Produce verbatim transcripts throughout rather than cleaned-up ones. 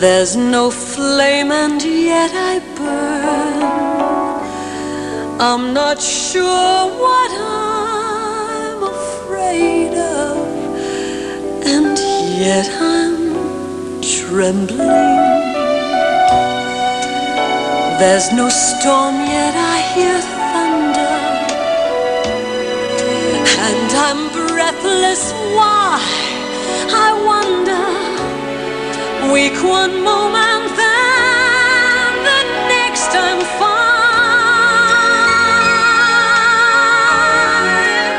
There's no flame and yet I burn. I'm not sure what I'm afraid of, and yet I'm trembling. There's no storm yet I hear thunder, and I'm breathless. Why, I wonder. Weak one moment, then the next I'm fine.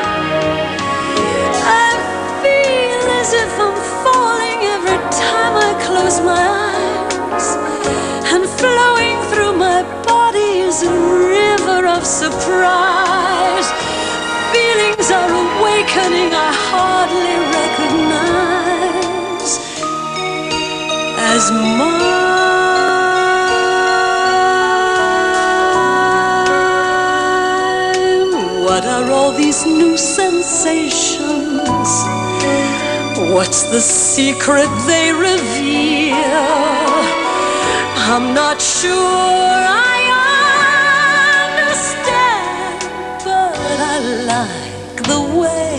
I feel as if I'm falling every time I close my eyes, and flowing through my body is a river of surprise. Feelings are awakening I hardly recognize as mine. What are all these new sensations? What's the secret they reveal? I'm not sure I understand, but I like the way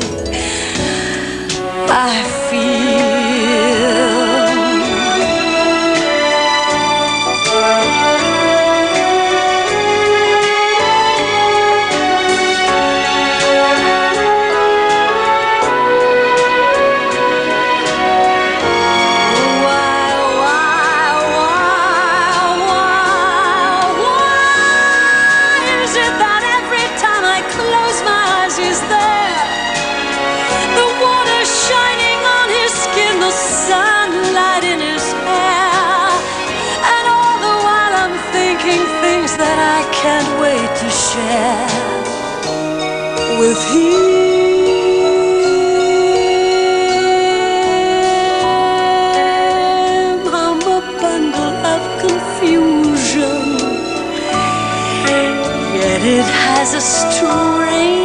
I feel. Sunlight in his hair, and all the while I'm thinking things that I can't wait to share with him. I'm a bundle of confusion, yet it has a strange